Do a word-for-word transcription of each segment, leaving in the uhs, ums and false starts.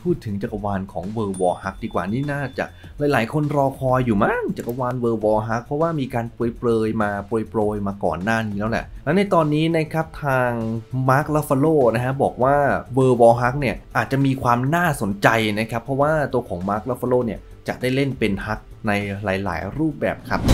พูดถึงจักรวาลของ World War Hulk ดีกว่านี่น่าจะหลายๆคนรอคอยอยู่มั้งจักรวาล World War Hulk เพราะว่ามีการโปรยๆมาโปรยๆมาก่อนหน้านี้แล้วแหละและในตอนนี้นะครับทาง Mark Ruffalo นะฮะบอกว่า World War Hulk เนี่ยอาจจะมีความน่าสนใจนะครับเพราะว่าตัวของ Mark Ruffalo เนี่ยจะได้เล่นเป็น Hulk ในหลายๆรูปแบบครับ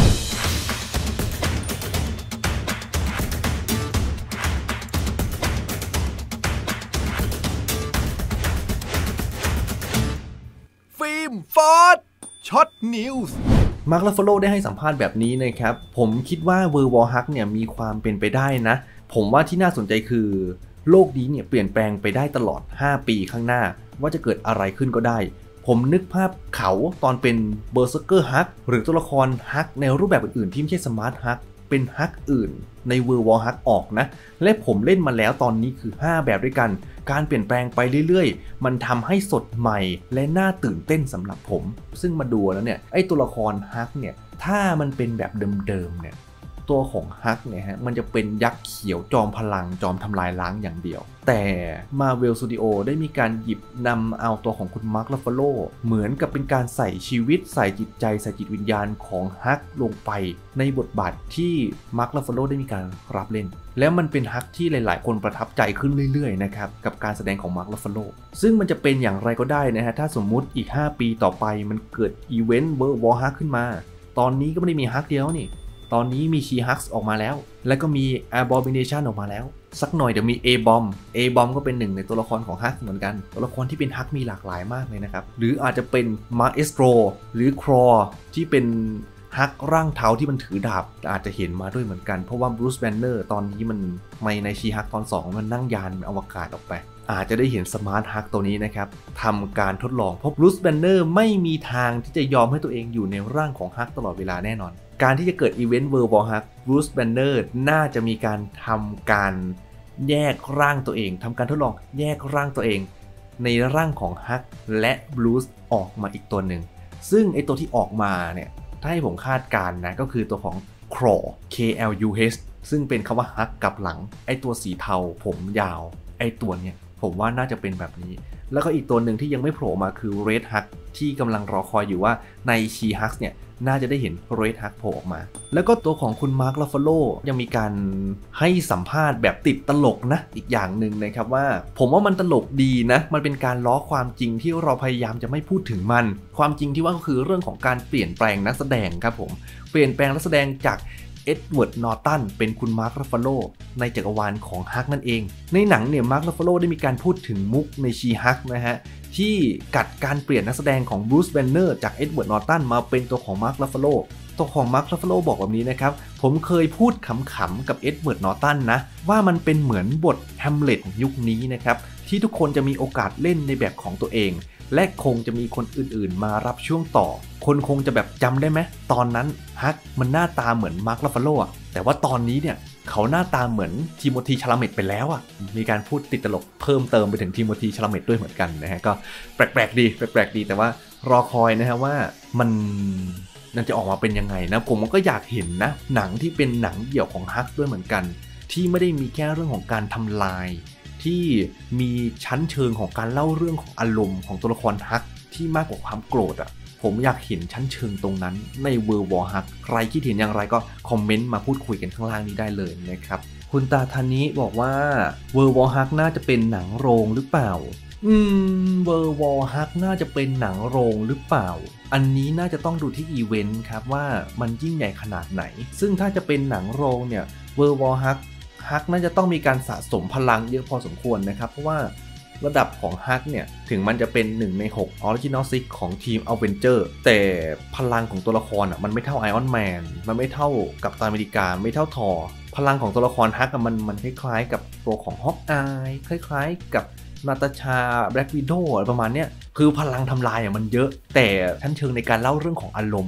ฟอร์ดช็อตนิวส์มาร์ค รัฟฟาโลได้ให้สัมภาษณ์แบบนี้นะครับผมคิดว่า World War Hulk เนี่ยมีความเป็นไปได้นะผมว่าที่น่าสนใจคือโลกนี้เนี่ยเปลี่ยนแปลงไปได้ตลอดห้าปีข้างหน้าว่าจะเกิดอะไรขึ้นก็ได้ผมนึกภาพเขาตอนเป็นเบอร์เซอร์เกอร์ฮักหรือตัวละครฮักในรูปแบบอื่นๆที่ไม่ใช่สมาร์ทฮักเป็นฮักอื่นใน World War Hulk ออกนะและผมเล่นมาแล้วตอนนี้คือห้าแบบด้วยกันการเปลี่ยนแปลงไปเรื่อยๆมันทำให้สดใหม่และน่าตื่นเต้นสำหรับผมซึ่งมาดูแล้วเนี่ยไอ้ตัวละครฮักเนี่ยถ้ามันเป็นแบบเดิมๆเนี่ยตัวของฮักเนี่ยฮะมันจะเป็นยักษ์เขียวจอมพลังจอมทำลายล้างอย่างเดียวแต่ Marvel Studio ได้มีการหยิบนำเอาตัวของคุณ Mark Ruffalo เหมือนกับเป็นการใส่ชีวิตใส่จิตใจใส่จิตวิญญาณของฮักลงไปในบทบาทที่ Mark Ruffalo ได้มีการรับเล่นแล้วมันเป็นฮักที่หลายๆคนประทับใจขึ้นเรื่อยๆนะครับกับการแสดงของ Mark Ruffalo ซึ่งมันจะเป็นอย่างไรก็ได้นะฮะถ้าสมมุติอีกห้าปีต่อไปมันเกิดอีเวนต์ World War Hulk ขึ้นมาตอนนี้ก็ไม่ได้มีฮักเดียวนี่ตอนนี้มีชีฮักส์ออกมาแล้วแล้วก็มี Abomination ออกมาแล้วสักหน่อยเดี๋ยวมี A-Bomb A-Bomb ก็เป็นหนึ่งในตัวละครของฮักเหมือนกันตัวละครที่เป็นฮักมีหลากหลายมากเลยนะครับหรืออาจจะเป็น Maestro หรือ Claw ที่เป็นฮักร่างเทาที่มันถือดาบอาจจะเห็นมาด้วยเหมือนกันเพราะว่า Bruce Banner ตอนนี้มันในในชีฮักตอนสองมันนั่งยานอวกาศออกไปอาจจะได้เห็นสมาร์ทฮักตัวนี้นะครับทำการทดลองเพราะ Bruce Banner ไม่มีทางที่จะยอมให้ตัวเองอยู่ในร่างของฮักตลอดเวลาแน่นอนการที่จะเกิดอีเวนต์ World War Hulk Bruce Banner น่าจะมีการทำการแยกร่างตัวเองทำการทดลองแยกร่างตัวเองในร่างของฮักและ Bruce ออกมาอีกตัวหนึ่งซึ่งไอตัวที่ออกมาเนี่ยถ้าให้ผมคาดการณ์นะก็คือตัวของ Claw K L U H ซึ่งเป็นคำว่าฮักกับหลังไอตัวสีเทาผมยาวไอตัวเนี่ยผมว่าน่าจะเป็นแบบนี้แล้วก็อีกตัวหนึ่งที่ยังไม่โผล่มาคือ Red Hulk ที่กำลังรอคอยอยู่ว่าใน She-Hulk เนี่ยน่าจะได้เห็น Red Hulk โผล่ออกมาแล้วก็ตัวของคุณ Mark Ruffalo ยังมีการให้สัมภาษณ์แบบติดตลกนะอีกอย่างหนึ่งนะครับว่าผมว่ามันตลกดีนะมันเป็นการล้อความจริงที่เราพยายามจะไม่พูดถึงมันความจริงที่ว่าก็คือเรื่องของการเปลี่ยนแปลงนักแสดงครับผมเปลี่ยนแปลงนักแสดงจากเอ็ดเวิร์ด นอร์ตันเป็นคุณ Mark Ruffalo ในจักรวาลของฮักนั่นเองในหนังเนี่ย Mark Ruffalo ได้มีการพูดถึงมุกในชีฮักนะฮะที่กัดการเปลี่ยนนักแสดงของ Bruce Banner จากเอ็ดเวิร์ด นอร์ตันมาเป็นตัวของ Mark Ruffalo ตัวของ Mark Ruffalo บอกแบบนี้นะครับผมเคยพูดขำๆกับเอ็ดเวิร์ด นอร์ตันนะว่ามันเป็นเหมือนบทแฮมเล็ตยุคนี้นะครับที่ทุกคนจะมีโอกาสเล่นในแบบของตัวเองและคงจะมีคนอื่นๆมารับช่วงต่อคนคงจะแบบจำได้ไหมตอนนั้นฮักมันหน้าตาเหมือนมาร์ค รัฟฟาโลอ่ะแต่ว่าตอนนี้เนี่ยเขาหน้าตาเหมือนทิโมธี ชาลาเมตไปแล้วอ่ะมีการพูดติดตลกเพิ่มเติมไปถึงทิโมธี ชาลาเมตด้วยเหมือนกันนะฮะก็แปลกๆดีแปลกๆดีแต่ว่ารอคอยนะฮะว่ามันนั่นจะออกมาเป็นยังไงนะผมก็อยากเห็นนะหนังที่เป็นหนังเดี่ยวของฮักด้วยเหมือนกันที่ไม่ได้มีแค่เรื่องของการทำลายที่มีชั้นเชิงของการเล่าเรื่องของอารมณ์ของตัวละครฮักที่มากกว่าความโกรธอ่ะผมอยากเห็นชั้นเชิงตรงนั้นใน World War Hulk ใครคิดเห็นอย่างไรก็คอมเมนต์มาพูดคุยกันข้างล่างนี้ได้เลยนะครับคุณตาทันนี้บอกว่า World War Hulk น่าจะเป็นหนังโรงหรือเปล่าอืม World War Hulk น่าจะเป็นหนังโรงหรือเปล่าอันนี้น่าจะต้องดูที่อีเวนต์ครับว่ามันยิ่งใหญ่ขนาดไหนซึ่งถ้าจะเป็นหนังโรงเนี่ย World War Hulkฮักน่าจะต้องมีการสะสมพลังเยอะพอสมควรนะครับเพราะว่าระดับของฮักเนี่ยถึงมันจะเป็นหนึ่งในหก Original Six ของทีม Avenger แต่พลังของตัวละครอ่ะมันไม่เท่า Iron Man มันไม่เท่ากับกัปตันอเมริกาไม่เท่าทอร์พลังของตัวละครฮักมันมันคล้ายๆกับตัวของฮอกอายคล้ายๆกับนาตาชาแบล็กวิโดว์อะไรประมาณเนี้ยคือพลังทำลายอ่ะมันเยอะแต่ชั้นเชิงในการเล่าเรื่องของอารมณ์เนี่ย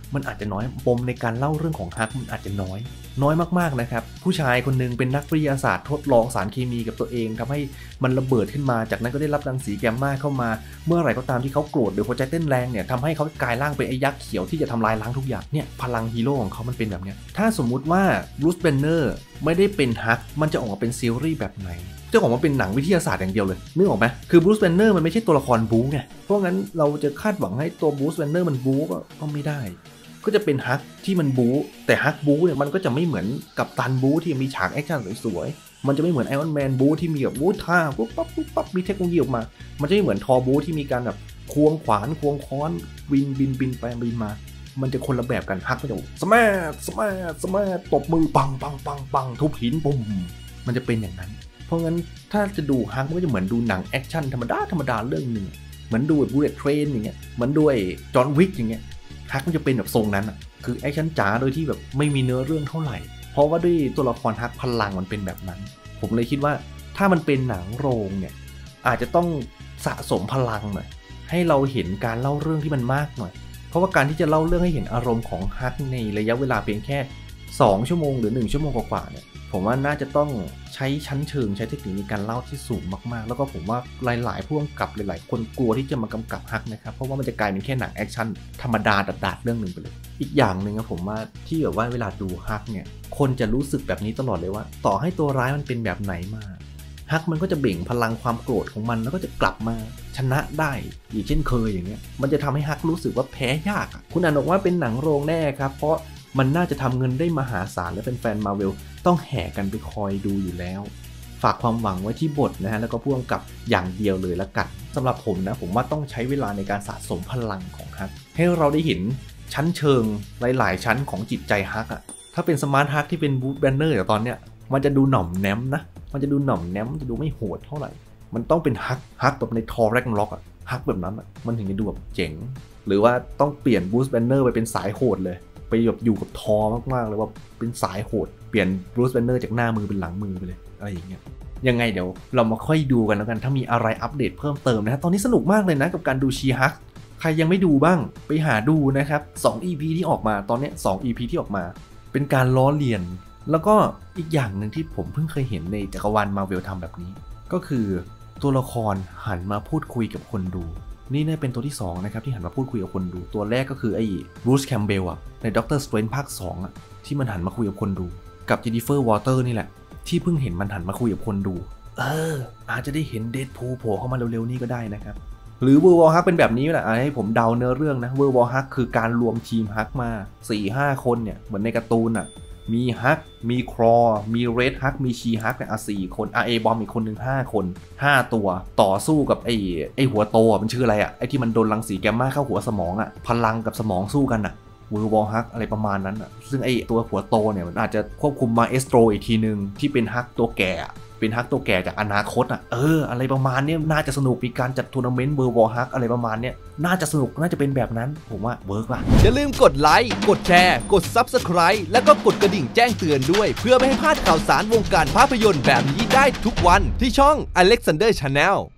มันอาจจะน้อยปมในการเล่าเรื่องของฮักมันอาจจะน้อยน้อยมากๆนะครับผู้ชายคนนึงเป็นนักวิทยาศาสตร์ทดลองสารเคมีกับตัวเองทำให้มันระเบิดขึ้นมาจากนั้นก็ได้รับรังสีแกมมาเข้ามาเมื่อไหร่ก็ตามที่เขาโกรธหรือหัวใจเต้นแรงเนี่ยทำให้เขากลายร่างเป็นไอ้ยักษ์เขียวที่จะทำลายล้างทุกอย่างเนี่ยพลังฮีโร่ของเขามันเป็นแบบเนี้ยถ้าสมมุติว่าบรูซ แบนเนอร์ไม่ได้เป็นฮักมันจะออกมาเป็นซีรีส์แบบไหนจะออกมาเป็นหนังวิทยาศาสตร์อย่างเดียวเลยนึกออกไหมคือบรูซ แบนเนอร์มันไม่ใช่ตัวละครบู๊ไงเพราะงั้นเราจะคาดหวังให้ตัวบรูซ แบนเนอร์มันบู๊ก็ไม่ได้ก็จะเป็นฮักที่มันบู๊แต่ฮักบู๊เนี่ยมันก็จะไม่เหมือนกับตันบู๊ที่มีฉากแอคชั่นสวยๆมันจะไม่เหมือนไอรอนแมนบู๊ที่มีแบบบู๊ท่าปุ๊บปั๊บปุ๊บปั๊บมีเทคโนโลยีออกมามันจะไม่เหมือนทอบู๊ที่มีการแบบควงขวานควงค้อนวินบินบินไปบินมามันจะคนละแบบกันฮักมันจะสแมทสแมทสแมทตบมือปังปังปังปังทุบหินปุ่มมันจะเป็นอย่างนั้นเพราะงั้นถ้าจะดูฮักมันก็จะเหมือนดูหนังแอคชั่นธรรมดาธรรมดาเรื่องนึงเหมือนดูบูลเลตเทรนอย่างเงี้ยเหมือนด้วยจอห์นวิกอย่างเงี้ยฮักมันจะเป็นแบบทรงนั้นอ่ะคือแอคชั่นจ๋าโดยที่แบบไม่มีเนื้อเรื่องเท่าไหร่เพราะว่าด้วยตัวละครฮักพลังมันเป็นแบบนั้นผมเลยคิดว่าถ้ามันเป็นหนังโรงเนี่ยอาจจะต้องสะสมพลังหน่อยให้เราเห็นการเล่าเรื่องที่มันมากหน่อยเพราะว่าการที่จะเล่าเรื่องให้เห็นอารมณ์ของฮักในระยะเวลาเพียงแค่สองชั่วโมงหรือหนึ่งชั่วโมงกว่าๆเนี่ยผมว่าน่าจะต้องใช้ชั้นเชิงใช้เทคนิคในการเล่าที่สูงมากๆแล้วก็ผมว่าหลายๆผู้กำกับหลายๆคนกลัวที่จะมากำกับฮักนะครับเพราะว่ามันจะกลายเป็นแค่หนังแอคชั่นธรรมดาดัดๆเรื่องนึงไปเลยอีกอย่างนึงนะผมว่าที่แบบว่าเวลาดูฮักเนี่ยคนจะรู้สึกแบบนี้ตลอดเลยว่าต่อให้ตัวร้ายมันเป็นแบบไหนมาฮักมันก็จะเบ่งพลังความโกรธของมันแล้วก็จะกลับมาชนะได้อีกเช่นเคยอย่างเงี้ยมันจะทำให้ฮักรู้สึกว่าแพ้ยากอ่ะคุณอ่านบอกว่าเป็นหนังโรงแน่ครับเพราะมันน่าจะทำเงินได้มหาศาลและเป็นแฟนมาร์เวลต้องแห่กันไปคอยดูอยู่แล้วฝากความหวังไว้ที่บทนะฮะแล้วก็พ่วงกับอย่างเดียวเลยละกันสำหรับผมนะผมว่าต้องใช้เวลาในการสะสมพลังของฮักให้เราได้เห็นชั้นเชิงหลายๆชั้นของจิตใจฮักอ่ะถ้าเป็นสมาร์ทฮักที่เป็นบูธแบนเนอร์อย่างตอนเนี้ยมันจะดูหน่อมแนมนะมันจะดูหน่อมแนมจะดูไม่โหดเท่าไหร่มันต้องเป็นฮักฮักแบบในทอร์แร็กล็อกอ่ะฮักแบบนั้นอ่ะมันถึงจะดูแบบเจ๋งหรือว่าต้องเปลี่ยนบูธแบนเนอร์ไปเป็นสายโหดเลยไปแบบอยู่กับทอมากๆเลยว่าเป็นสายโหดเปลี่ยนบรูซ แบนเนอร์จากหน้ามือเป็นหลังมือไปเลยอะไรอย่างเงี้ยยังไงเดี๋ยวเรามาค่อยดูกันแล้วกันถ้ามีอะไรอัปเดตเพิ่มเติมนะฮะตอนนี้สนุกมากเลยนะกับการดูชีฮักใครยังไม่ดูบ้างไปหาดูนะครับสอง อี พี ที่ออกมาตอนนี้สอง อี พี ที่ออกมาเป็นการล้อเลียนแล้วก็อีกอย่างหนึ่งที่ผมเพิ่งเคยเห็นในจักรวาล Marvel ทำแบบนี้ก็คือตัวละครหันมาพูดคุยกับคนดูนี่น่าเป็นตัวที่สองนะครับที่หันมาพูดคุยกับคนดูตัวแรกก็คือไอ้บรูซ แคมเบลอะในด็อกเตอร์ สเตรนจ์ภาคสองอะที่มันหันมาคุยกับคนดูกับเจนนิเฟอร์ วอเตอร์นี่แหละที่เพิ่งเห็นมันหันมาคุยกับคนดูเอออาจจะได้เห็นเดดพูลโผล่เข้ามาเร็วๆนี่ก็ได้นะครับหรือเวอร์วอลฮักเป็นแบบนี้แหละให้ผมเดาเนื้อเรื่องนะเวอร์วอลฮักคือการรวมทีมฮักมา สี่ห้า คนเนี่ยเหมือนในการ์ตูนอะมีฮักมีครอมีเรดฮักมีชีฮักเนี่ยอ่ะสี่คนอ่ะเอบอมอีกคนหนึ่งห้าคนห้าตัวต่อสู้กับไอ้ไอ้หัวโตอ่ะมันชื่ออะไรอ่ะไอ้ที่มันโดนรังสีแกมมาเข้าหัวสมองอ่ะพลังกับสมองสู้กันอ่ะเวอร์วอลฮักอะไรประมาณนั้นอ่ะซึ่งไอ้ตัวหัวโตเนี่ยมันอาจจะควบคุมมาเอสโตรอีกทีนึงที่เป็นฮักตัวแก่เป็นฮักตัวแก่จากอนาคตอ่ะเอออะไรประมาณนี้น่าจะสนุกมีการจัดทัวร์นาเมนต์เวอร์วอลฮักอะไรประมาณนี้น่าจะสนุกน่าจะเป็นแบบนั้นผมว่าเวิร์กว่ะอย่าลืมกดไลค์กดแชร์กด ซับสไครบ์ แล้วก็กดกระดิ่งแจ้งเตือนด้วยเพื่อไม่ให้พลาดข่าวสารวงการภาพยนตร์แบบนี้ได้ทุกวันที่ช่อง Alexander Channel